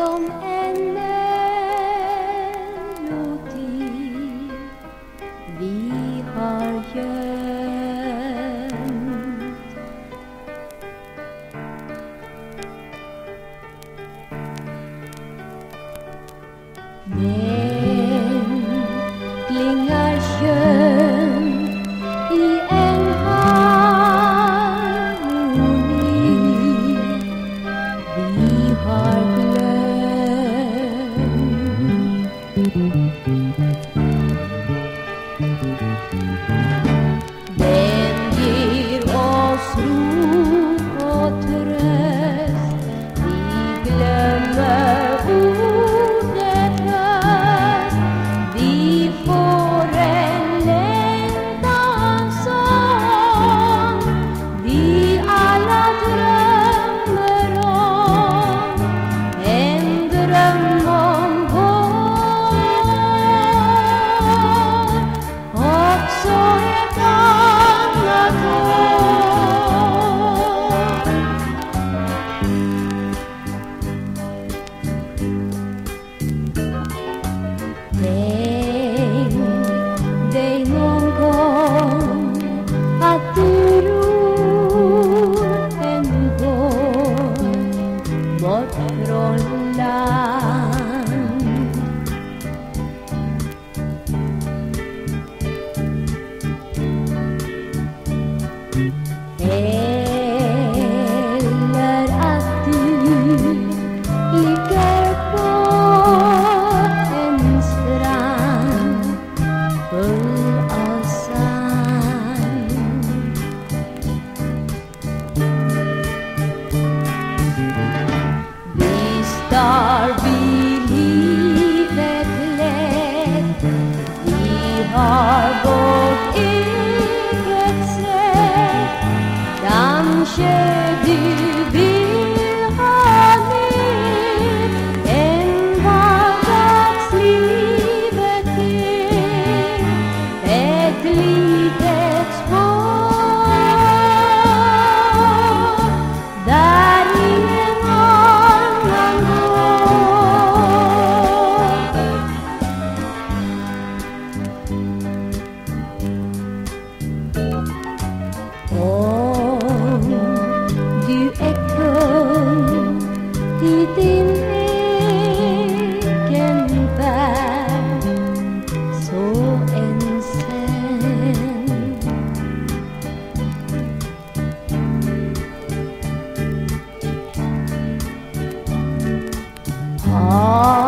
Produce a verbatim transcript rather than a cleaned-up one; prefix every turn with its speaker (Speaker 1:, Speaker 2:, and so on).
Speaker 1: som en melodi vi har gömt. Den klingar skön i en harmoni vi har glömt. Den ger oss ro och tröst, vi glömmer ordet höst, vi får en längtans sång vi alla drömmer om, en dröm om vår, också ett annat år. Tänk dig någon gång att du ror en båt bort från land. Eller att du ligger på en strand full av sand. Visst har vi livet lätt, vi har vårt eget sätt. Kanske du vill ha mer än vardagslivet ger, ett litet spår där ingen annan går. Om du är kung i din egen värld, så ensam, har